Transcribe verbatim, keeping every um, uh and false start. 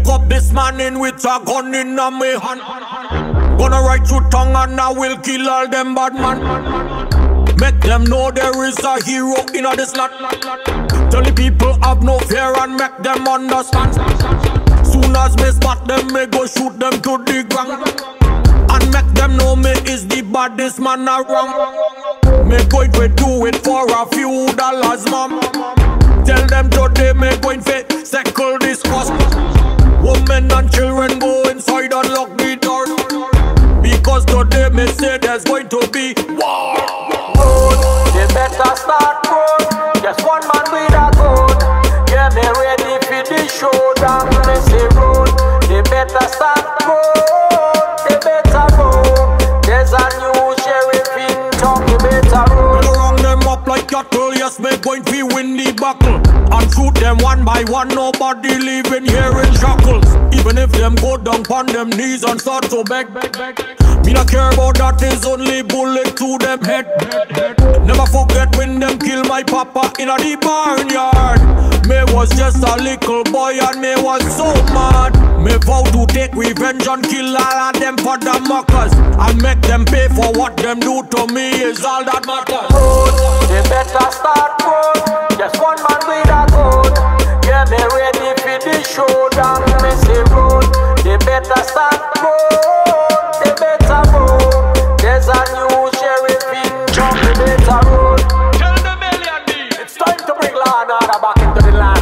Woke up this morning with a gun in my hand. Gonna write through tongue and I will kill all them bad man. Make them know there is a hero in this land. Tell the people have no fear and make them understand. Soon as me spot them, me go shoot them to the ground. And make them know me is the baddest man around. Me going to do it for a few dollars, mom. Tell them today me going to settle this cost. Women and children go inside and lock the door. Because today me say there's going to be war. Road, they better start road. Just one man with a gun. Yeah, me ready for the showdown. Me say road, they better start road. They better road. There's a new sheriff in town. They better road. Me round them up like cattle. Yes, me going to win the battle. And shoot them one by one. Nobody living here in shackles. Even if them go down on them knees and start to beg, beg, beg. Me not care about that, is only bullet to them head. Never forget when them kill my papa in a the barnyard. Me was just a little boy and me was so mad. Me vow to take revenge and kill all of them for the mockers. And make them pay for what them do to me is all that matters. Road, they better start road. Just one man with a gun. Yeah, me ready for the showdown. Me say road, they better start road. They better road. There's a new sheriff in town. They better road. Tell the million D. It's time to bring law and order back into the land.